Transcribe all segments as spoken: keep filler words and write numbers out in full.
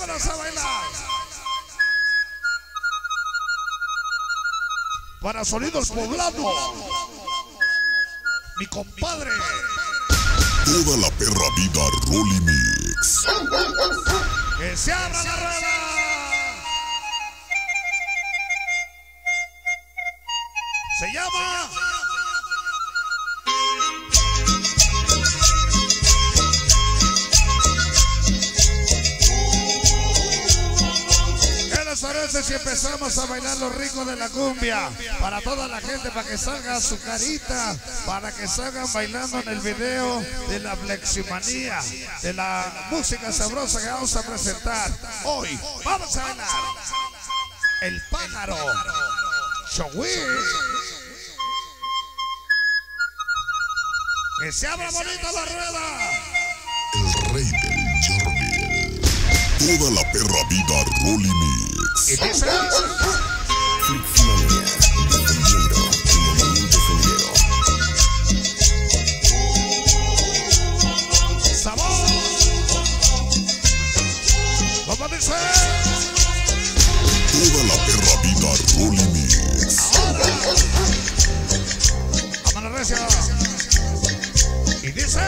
vámonos a bailar. Para Sonidos Poblano, mi compadre. Toda la perra vida Rolly Mix. Que se abra la rueda. Se llama ¿qué les parece si empezamos a bailar los ricos de la cumbia? Para toda la gente, para que salga su carita, para que salgan bailando en el video de la fleximanía, de la música sabrosa que vamos a presentar hoy. Vamos a bailar El Pájaro Chowí. Que se abra bonita la rueda. El rey del Jorville. Toda la perra vida Rolly Mix. Y dice Fleximanía, defendiendo tu movimiento sonidero. sabor. ¿Cómo dice? Toda la perra vida Rolly Mix. Ahora. Vámonos recio. Y dice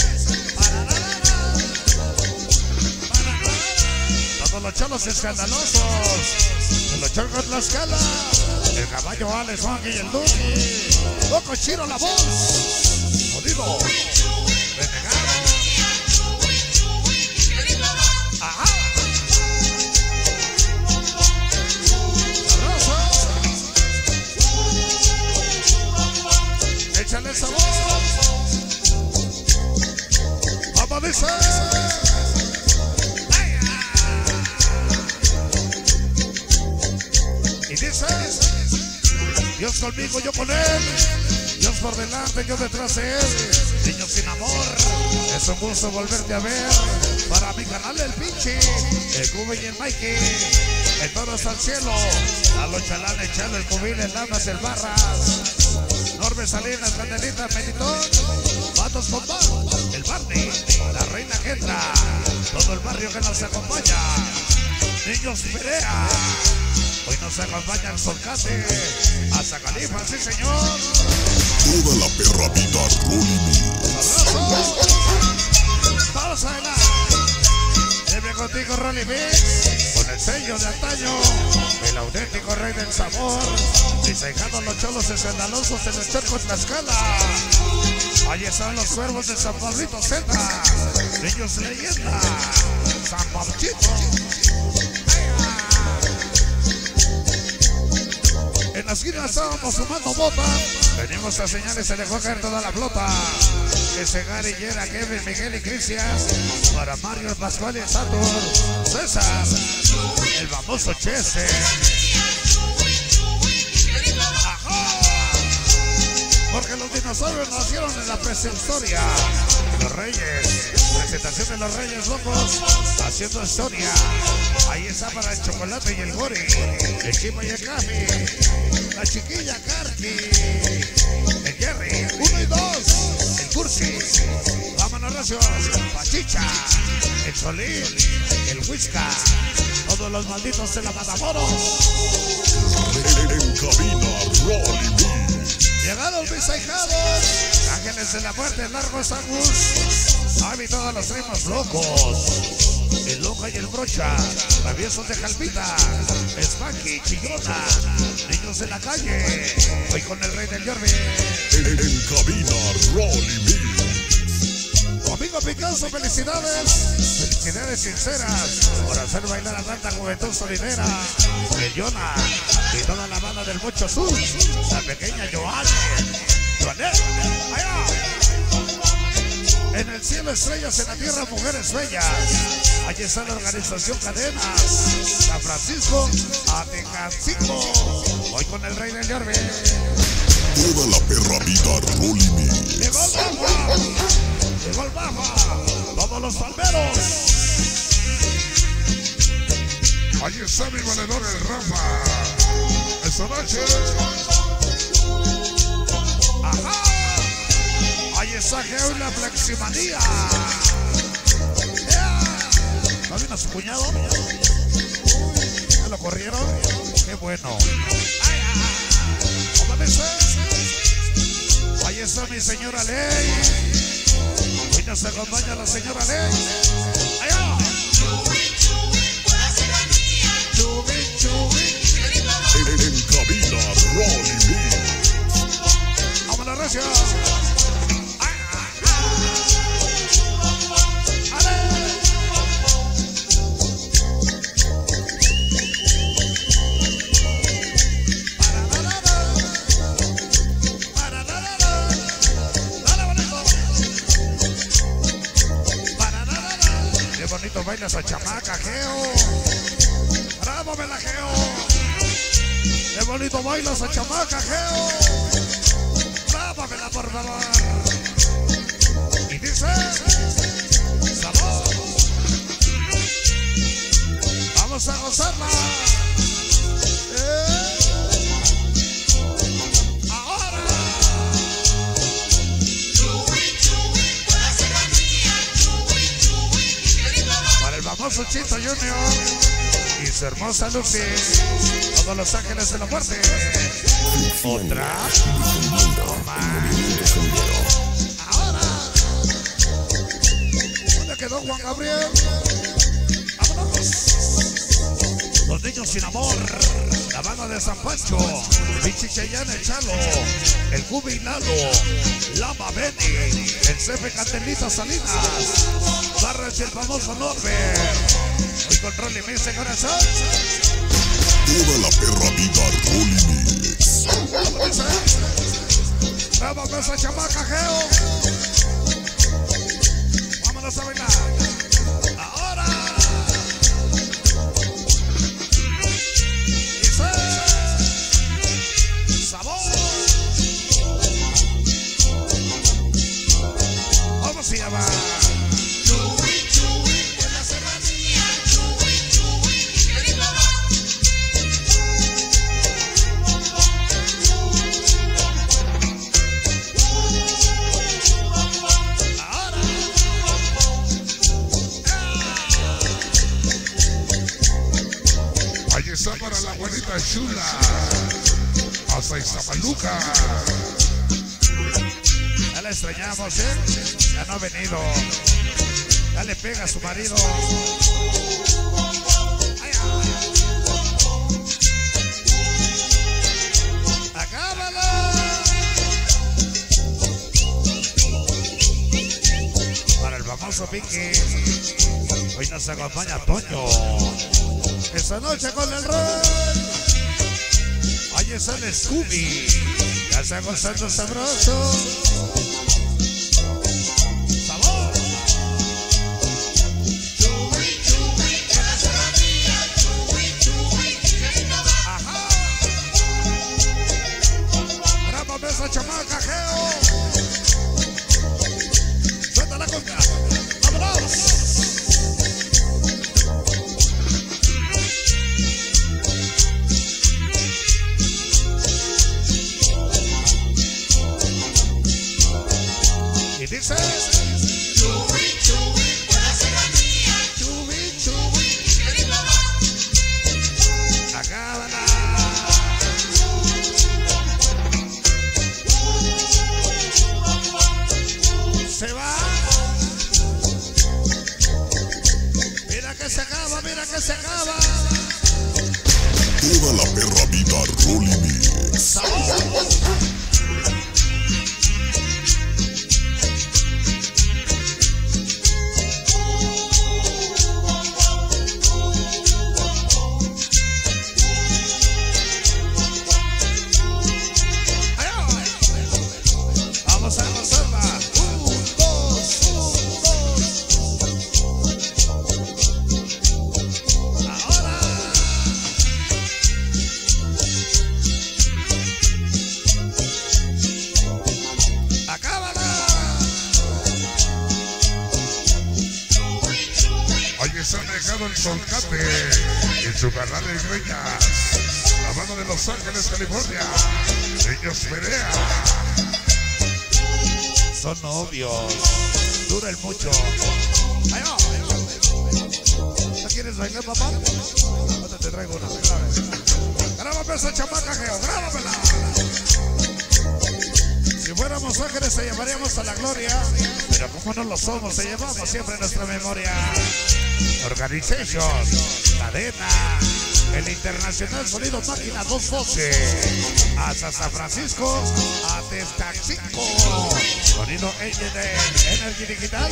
todos los cholos escandalosos de los cholos con la escala, el caballo Alex, Juan y el Duki, Loco Chiro la voz, jodido, renegado. Ajá. Sabroso. Échale sabor. Vamos, dice. Y dice, Dios conmigo, yo con él, Dios por delante, yo detrás de él, niños sin amor, es un gusto volverte a ver, para mi canal el pinche, el Cube y el Mikey, el toro hasta el cielo, a los chalanes, Chalo, el Cubil, el Lamas, el Barras, Norbe Salinas, Candelita, Meditón, Vatos con Bar, el Barney, la Reina Kendra, todo el barrio que nos acompaña, niños Perea. Hoy nos acompaña el Solcate, hasta Califa, sí señor. Toda la perra vida Rolly Mix. ¡Abrazo! Vamos a bailar. Siempre contigo Rolly Mix, con el sello de antaño, el auténtico rey del sabor, disejando los cholos escandalosos en el cerco en Tlaxcala. Allí están los cuervos de San Pablito Zeta, niños leyenda, San Pablito. En la esquina estábamos fumando bota. Venimos a señales, se dejó caer toda la flota. Ese Gary, Yera, Kevin, Miguel y Cristian. Para Mario, Pascual y Satur. César, el famoso Chester. ¡Ajá! Porque los dinosaurios nacieron en la prehistoria. Los Reyes, presentación de los Reyes Locos, haciendo historia. Ahí está para el Chocolate y el Gori, el Chima y el Cami, la chiquilla Karki, el Jerry, uno y dos, el Cursi, vámonos recios, Pachicha, el Solín, el Whisca, todos los malditos de la Matamoros. En cabina Rolly Mix. Llegaron mis ahijados, ángeles de la muerte, largos Angus, Avi, todos los primos locos. El Loca y el Brocha, traviesos de Jalpita, Spanky, Chillona, niños de la calle, hoy con el rey del Jorville. En, en cabina Rolly Mix. Tu amigo Picasso, felicidades, felicidades sinceras por hacer bailar a tanta juventud solidera. El Yona y toda la banda del Mocho Sur, la pequeña Joanne, Joanette, allá. En el cielo estrellas, en la tierra mujeres bellas. Allí está la organización Cadenas, San Francisco, Atecancico, hoy con el rey del Jorville. Toda la perra vida Rolly Mix. Llegó el Baja, llegó el Baja, todos los palmeros. Allí está mi valedor el Rafa, esta noche. Ajá. Ahí está Geo y la Fleximanía. Yeah. a su cuñado. ¿Ya lo corrieron? Qué bueno. ¿Cómo dice? Ahí está mi señora Ley. Hoy nos acompaña la señora Ley. Allá. Chubi, chubi. En, en cabina, Rolly Mix. Vámonos, recio. Baila esa chamaca, Geo. Bravo, me la Geo. Qué bonito baila esa chamaca, Geo. Bravo, me la, por favor. Y dice: sabor. Vamos a gozarla. Eh. Famoso Chito Junior y su hermosa Lucy, todos los ángeles de la muerte. Otra. Ahora. ¿Dónde quedó Juan Gabriel? Vámonos. Los niños sin amor. La banda de San Pancho. Pichi Cheyenne, el Chalo. El Cubi Lalo. Lama Benny. El Cefe Candelita Salinas. Barras y el famoso Norbert. Hoy con Rolly Mix de corazón. Toda la perra vida Rolly Mix. ¿Cómo dice? Bravo con esa chamaca, Geo. Vámonos a bailar. Ahora. Dice: sabor. ¿Cómo se llama? Para la abuelita chula hasta Iztapaluca. Ya la extrañamos, ¿eh? Ya no ha venido. Ya le pega a su marido. Ay, ay. ¡Acábala! Para el famoso Pinky. Hoy nos acompaña Toño. Esta noche con el rey. Ahí está el Scooby. Ya está gozando sabroso. Sabor. Chubi, chubi, que la serranía. Chubi, chubi, que no va. Ajá. Bravo, esa chamaca, Geo. Suelta la conga. ¡Vámonos! Dice: chubi, chubi, puede ser la mía. Chubi, chubi, que rico va. Acábala. Se va. Mira que se acaba, mira que se acaba. Toda la perra vida Rolly Mix. ¡Sabor! El Solcate en su canal de Greñas, la mano de Los Ángeles, California. Ellos pelean. Son novios. Dura el mucho. Ahí va. bailar, papá? Ahora te traigo una, grave. Grábame esa chamaca, Geo, grábamela. Si fuéramos ángeles te llevaríamos a la gloria, pero como no lo somos, te llevamos siempre en nuestra memoria. Organization, Cadena, el Internacional Sonido Máquina dos voces, hasta San Francisco, a Testaxico, Sonido H D, Energy Digital.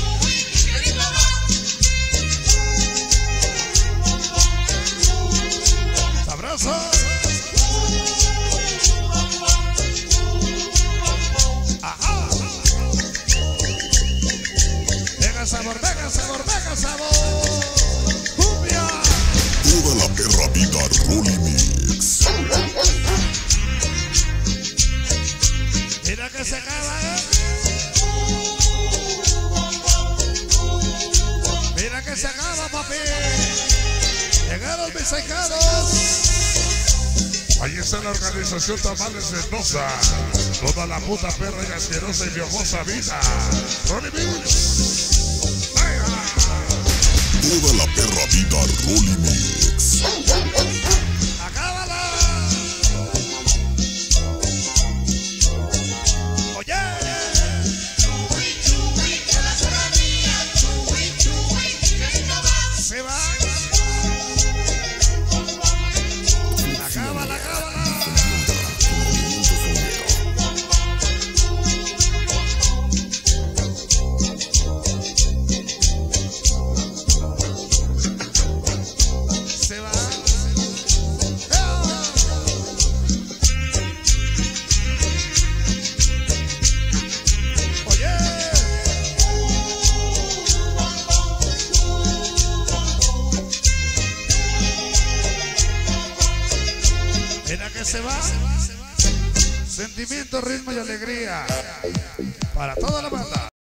Sabroso. Ajá. Venga sabor, venga sabor, venga sabor. Cumbia. Toda la perra vida Rolly Mix. Mira que se acaba, ¿eh? Mira que se acaba, papi. Llegaron mis ahijados. Ahí está la organización Tamales Mendoza. Toda la puta perra y asquerosa y viejosa vida. Rolly Mix. Toda la perra vida Rolly Mix. ¡Acábala! ¡Oye! Se va. Acábala, acábala. Se va. Oye. Mira que se va. Sentimiento, ritmo y alegría para toda la banda.